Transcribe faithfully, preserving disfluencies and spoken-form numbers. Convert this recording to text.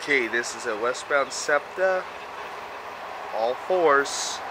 Okay, this is a westbound SEPTA, all fours.